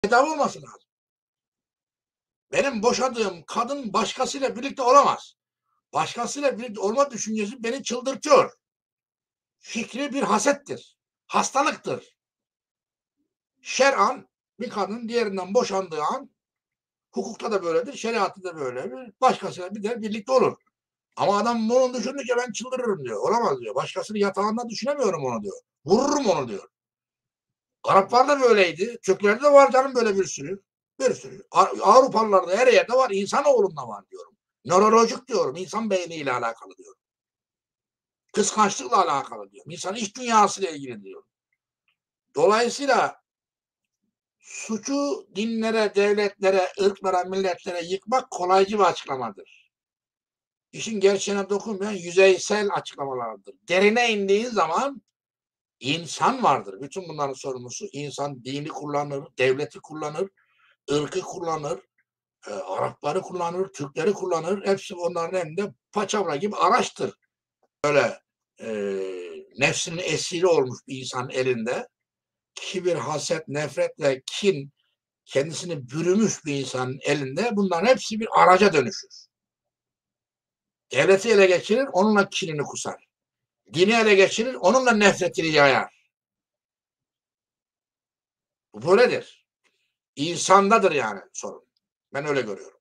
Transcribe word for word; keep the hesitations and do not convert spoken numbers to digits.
tedavi olması lazım. Benim boşadığım kadın başkasıyla birlikte olamaz. Başkasıyla birlikte olma düşüncesi beni çıldırtıyor. Fikri bir hasettir. Hastalıktır. Şer'an bir kadın diğerinden boşandığı an, hukukta da böyledir, şeriatta da böyledir. Başkasıyla bir der birlikte olur. Ama adam bunu düşününce ben çıldırırım diyor. Olamaz diyor. Başkasını yatağında düşünemiyorum onu diyor. Vururum onu diyor. Araplar da böyleydi. Türklerde de var canım böyle bir sürü. Bir sürü. Avrupalılarda her yerde var. İnsanoğlunda var diyorum. Nörolojik diyorum. İnsan beyniyle alakalı diyorum. Kıskançlıkla alakalı diyorum. İnsan iç dünyasıyla ilgili diyorum. Dolayısıyla suçu dinlere, devletlere, ırklara, milletlere yıkmak kolaycı bir açıklamadır. İşin gerçeğine dokunmayan yüzeysel açıklamalardır. Derine indiğin zaman insan vardır. Bütün bunların sorumlusu insan. Dini kullanır, devleti kullanır, ırkı kullanır, e, Arapları kullanır, Türkleri kullanır. Hepsi onların elinde paçavra gibi araçtır. Böyle e, nefsinin esiri olmuş bir insanın elinde kibir, haset, nefret ve kin kendisini bürümüş bir insanın elinde bunların hepsi bir araca dönüşür. Devleti ele geçirir, onunla kinini kusar. Dini ele geçirir, onunla nefretini yayar. Bu böyledir. İnsandadır yani sorun. Ben öyle görüyorum.